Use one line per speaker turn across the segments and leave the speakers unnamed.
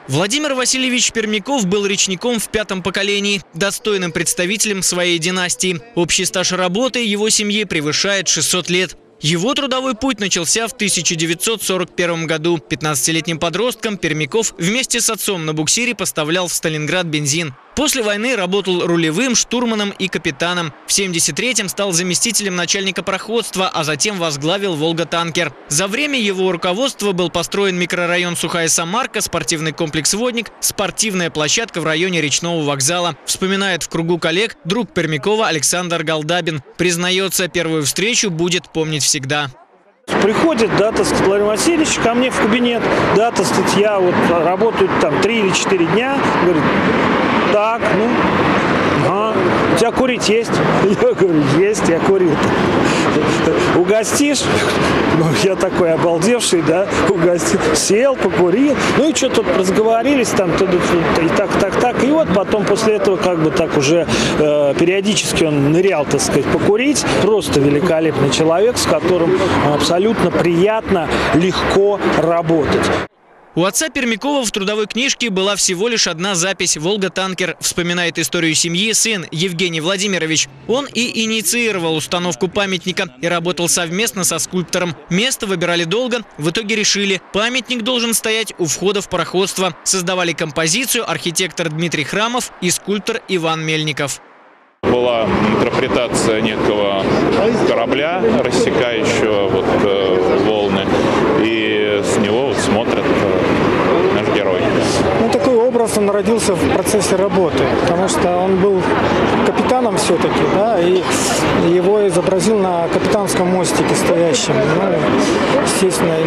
Владимир Васильевич Пермяков был речником в 5-м поколении, достойным представителем своей династии. Общий стаж работы его семьи превышает 600 лет. Его трудовой путь начался в 1941 году. 15-летним подростком Пермяков вместе с отцом на буксире поставлял в Сталинград бензин. После войны работал рулевым, штурманом и капитаном. В 1973-м стал заместителем начальника пароходства, а затем возглавил «Волга-танкер». За время его руководства был построен микрорайон Сухая Самарка, спортивный комплекс «Водник», спортивная площадка в районе речного вокзала. Вспоминает в кругу коллег друг Пермякова Александр Голдабин. Признается, первую встречу будет помнить всегда.
Приходит, да, так сказать, Владимир Васильевич ко мне в кабинет, да, так сказать, я вот работаю там 3 или 4 дня, говорит, так, ну, ага, у тебя курить есть? Я говорю, есть, я курю. Угостишь? Ну, я такой обалдевший, да, угостил, сел, покурил, ну и что тут разговорились там, и так, и вот потом после этого как бы так уже периодически он нырял, так сказать, покурить. Просто великолепный человек, с которым абсолютно приятно, легко работать.
У отца Пермякова в трудовой книжке была всего лишь одна запись «Волга-танкер», вспоминает историю семьи сын Евгений Владимирович. Он и инициировал установку памятника и работал совместно со скульптором. Место выбирали долго, в итоге решили – памятник должен стоять у входа в пароходство. Создавали композицию архитектор Дмитрий Храмов и скульптор Иван Мельников.
Была интерпретация некого корабля, рассекающего волны, и с него смотрит наш герой.
Ну, такой образ он родился в процессе работы, потому что он был капитаном все-таки, да, и его изобразил на капитанском мостике стоящем. Ну, естественно,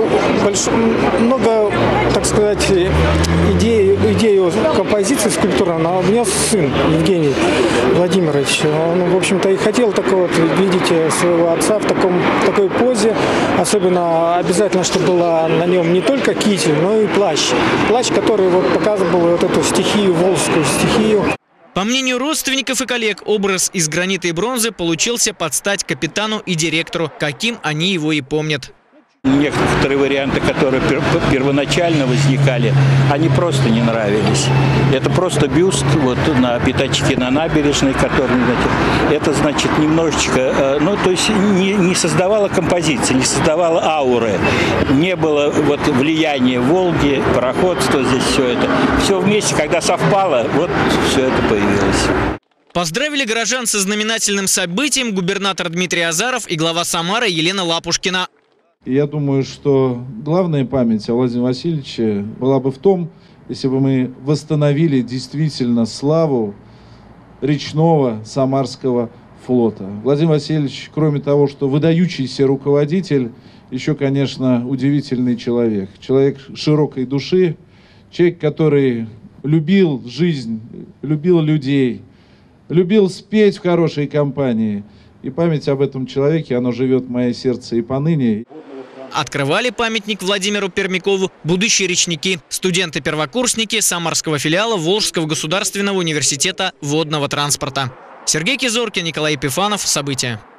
много, так сказать, идею композиции скульптуры внес сын Евгений Владимирович. Он, в общем-то, и хотел такого видеть своего отца в такой позе. Особенно обязательно, чтобы была на нем не только китель, но и плащ. Плащ, который показывал эту стихию, волжскую стихию.
По мнению родственников и коллег, образ из гранита и бронзы получился под стать капитану и директору, каким они его и помнят.
Некоторые варианты, которые первоначально возникали, они просто не нравились. Это просто бюст на пятачке на набережной, который, это значит немножечко, то есть не создавала композиции, не создавала ауры, не было влияния Волги, пароходства, здесь все вместе, когда совпало, все это появилось.
Поздравили горожан со знаменательным событием губернатор Дмитрий Азаров и глава Самары Елена Лапушкина.
Я думаю, что главная память о Владимире Васильевиче была бы в том, если бы мы восстановили действительно славу речного Самарского флота. Владимир Васильевич, кроме того, что выдающийся руководитель, еще, конечно, удивительный человек. Человек широкой души, человек, который любил жизнь, любил людей, любил спеть в хорошей компании. И память об этом человеке, она живет в моем сердце и поныне.
Открывали памятник Владимиру Пермякову будущие речники, студенты-первокурсники Самарского филиала Волжского государственного университета водного транспорта. Сергей Кизоркин, Николай Епифанов. События.